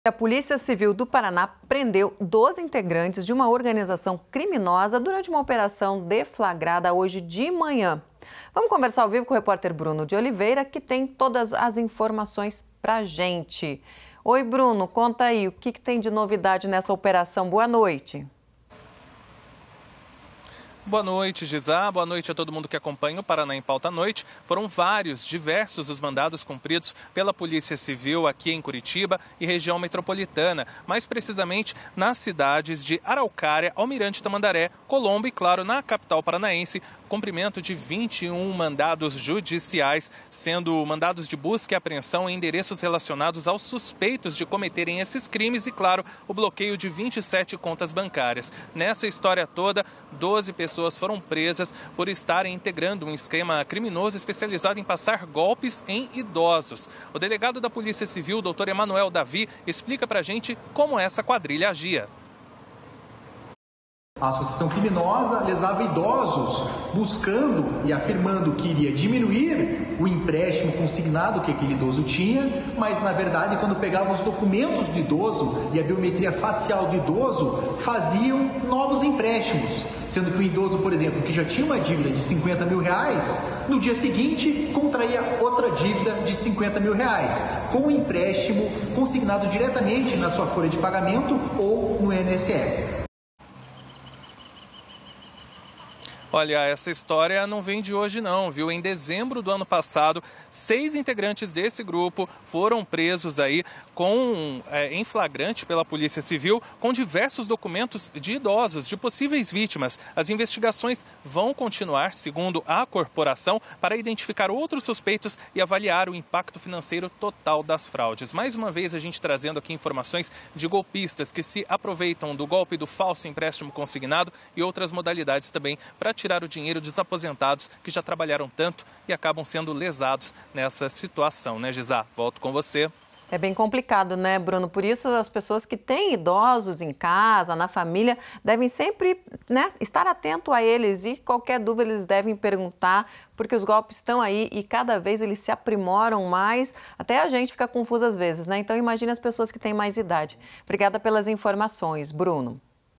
A Polícia Civil do Paraná prendeu 12 integrantes de uma organização criminosa durante uma operação deflagrada hoje de manhã. Vamos conversar ao vivo com o repórter Bruno de Oliveira, que tem todas as informações pra gente. Oi, Bruno, conta aí o que tem de novidade nessa operação. Boa noite. Boa noite, Gisá. Boa noite a todo mundo que acompanha o Paraná em Pauta à Noite. Foram diversos os mandados cumpridos pela Polícia Civil aqui em Curitiba e região metropolitana, mais precisamente nas cidades de Araucária, Almirante Tamandaré, Colombo e, claro, na capital paranaense, cumprimento de 21 mandados judiciais, sendo mandados de busca e apreensão em endereços relacionados aos suspeitos de cometerem esses crimes e, claro, o bloqueio de 27 contas bancárias. Nessa história toda, 12 pessoas foram presas por estarem integrando um esquema criminoso especializado em passar golpes em idosos. O delegado da Polícia Civil, Dr. Emanuel Davi, explica pra gente como essa quadrilha agia. A associação criminosa lesava idosos, buscando e afirmando que iria diminuir o empréstimo consignado que aquele idoso tinha, mas na verdade, quando pegavam os documentos do idoso e a biometria facial do idoso, faziam novos empréstimos, sendo que o idoso, por exemplo, que já tinha uma dívida de 50 mil reais, no dia seguinte contraía outra dívida de 50 mil reais, com um empréstimo consignado diretamente na sua folha de pagamento ou no INSS. Olha, essa história não vem de hoje não, viu? Em dezembro do ano passado, 6 integrantes desse grupo foram presos aí em flagrante pela Polícia Civil com diversos documentos de idosos, de possíveis vítimas. As investigações vão continuar, segundo a corporação, para identificar outros suspeitos e avaliar o impacto financeiro total das fraudes. Mais uma vez, a gente trazendo aqui informações de golpistas que se aproveitam do golpe do falso empréstimo consignado e outras modalidades também para tirar o dinheiro dos aposentados que já trabalharam tanto e acabam sendo lesados nessa situação, né, Gisá? Volto com você. É bem complicado, né, Bruno? Por isso, as pessoas que têm idosos em casa, na família, devem sempre, né, estar atento a eles e qualquer dúvida eles devem perguntar, porque os golpes estão aí e cada vez eles se aprimoram mais, até a gente fica confuso às vezes, né? Então, imagine as pessoas que têm mais idade. Obrigada pelas informações, Bruno.